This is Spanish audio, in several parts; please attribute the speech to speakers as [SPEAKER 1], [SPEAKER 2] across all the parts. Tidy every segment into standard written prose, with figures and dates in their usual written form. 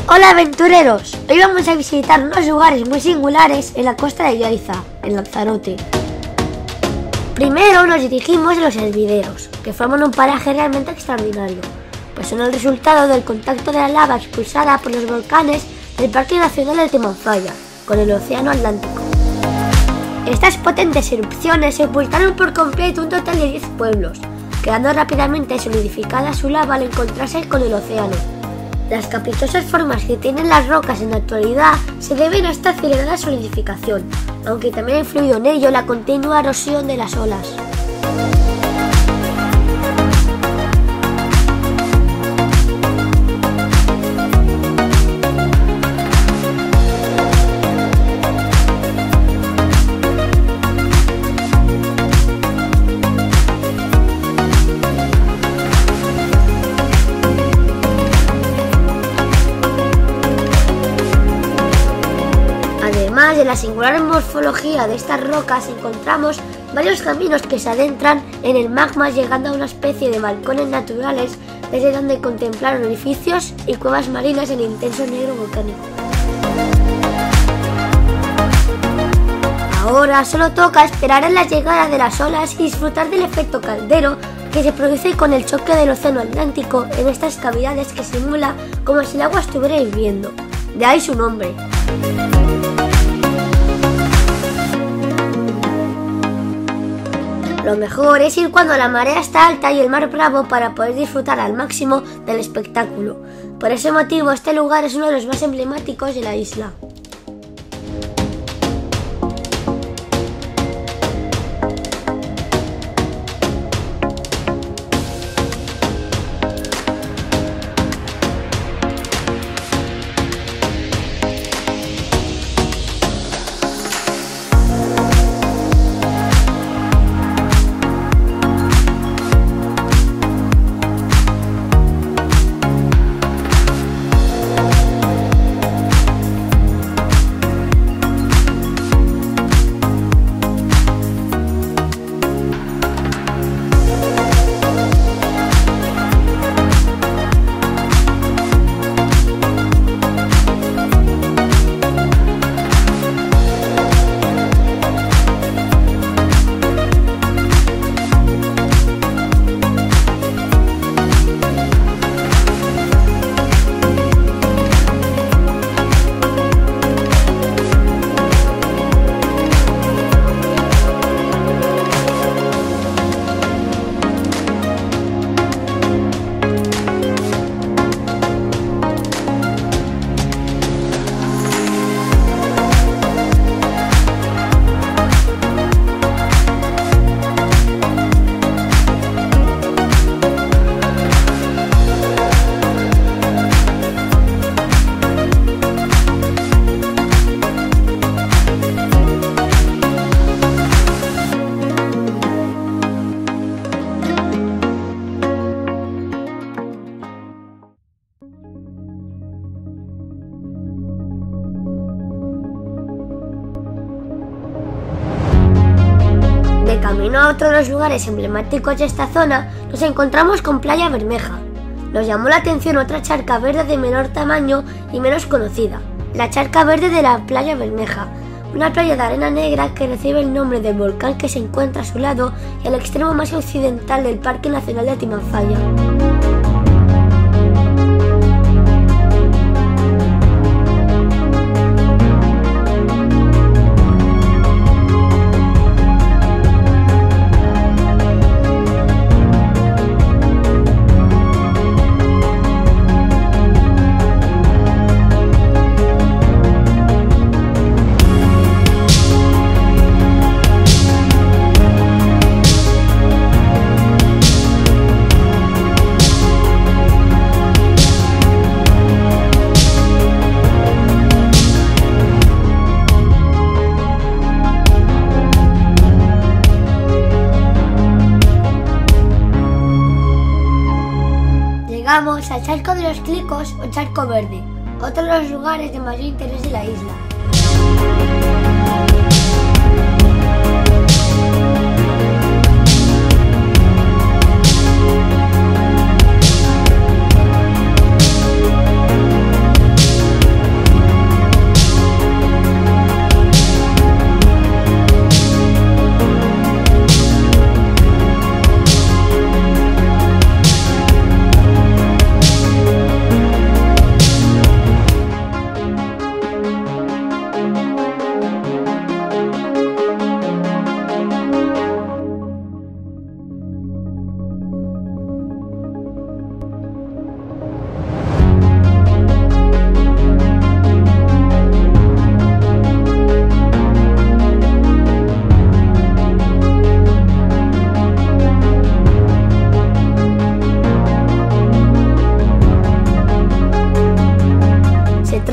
[SPEAKER 1] Hola aventureros, hoy vamos a visitar unos lugares muy singulares en la costa de Yaiza, en Lanzarote. Primero nos dirigimos a los hervideros, que forman un paraje realmente extraordinario, pues son el resultado del contacto de la lava expulsada por los volcanes del Parque Nacional de Timanfaya con el Océano Atlántico. Estas potentes erupciones sepultaron por completo un total de 10 pueblos, quedando rápidamente solidificada su lava al encontrarse con el océano. Las caprichosas formas que tienen las rocas en la actualidad se deben a esta acelerada solidificación, aunque también ha influido en ello la continua erosión de las olas. Además de la singular morfología de estas rocas, encontramos varios caminos que se adentran en el magma, llegando a una especie de balcones naturales desde donde contemplar orificios y cuevas marinas en intenso negro volcánico. Ahora solo toca esperar a la llegada de las olas y disfrutar del efecto caldero que se produce con el choque del océano Atlántico en estas cavidades, que simula como si el agua estuviera hirviendo. De ahí su nombre. Lo mejor es ir cuando la marea está alta y el mar bravo para poder disfrutar al máximo del espectáculo. Por ese motivo, este lugar es uno de los más emblemáticos de la isla. De camino a otro de los lugares emblemáticos de esta zona, nos encontramos con Playa Bermeja. Nos llamó la atención otra charca verde de menor tamaño y menos conocida, la charca verde de la Playa Bermeja, una playa de arena negra que recibe el nombre del volcán que se encuentra a su lado y al extremo más occidental del Parque Nacional de Timanfaya. Llegamos al Charco de los Clicos o Charco Verde, otro de los lugares de mayor interés de la isla.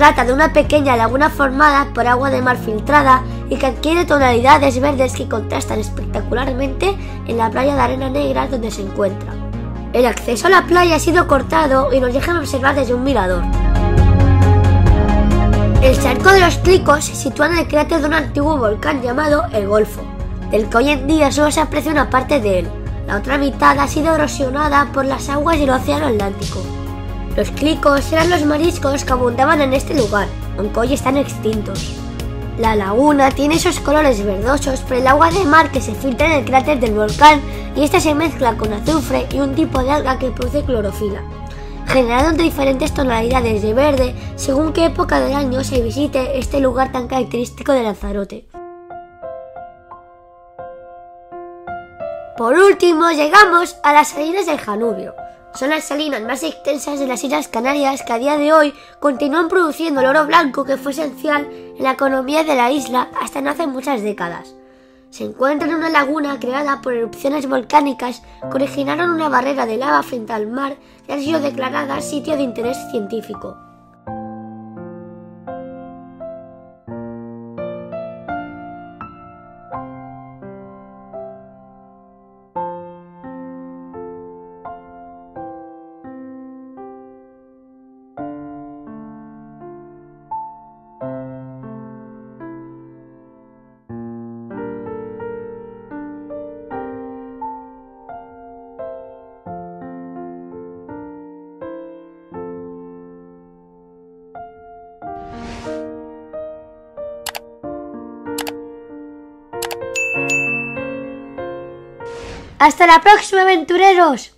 [SPEAKER 1] trata de una pequeña laguna formada por agua de mar filtrada y que adquiere tonalidades verdes que contrastan espectacularmente en la playa de arena negra donde se encuentra. El acceso a la playa ha sido cortado y nos dejan observar desde un mirador. El charco de los Clicos se sitúa en el cráter de un antiguo volcán llamado El Golfo, del que hoy en día solo se aprecia una parte de él. La otra mitad ha sido erosionada por las aguas del océano Atlántico. Los Clicos eran los mariscos que abundaban en este lugar, aunque hoy están extintos. La laguna tiene esos colores verdosos por el agua de mar que se filtra en el cráter del volcán y esta se mezcla con azufre y un tipo de alga que produce clorofila, generando diferentes tonalidades de verde según qué época del año se visite este lugar tan característico de Lanzarote. Por último, llegamos a las salinas del Janubio. Son las salinas más extensas de las Islas Canarias que a día de hoy continúan produciendo el oro blanco que fue esencial en la economía de la isla hasta no hace muchas décadas. Se encuentra en una laguna creada por erupciones volcánicas que originaron una barrera de lava frente al mar que ha sido declarada sitio de interés científico. ¡Hasta la próxima, aventureros!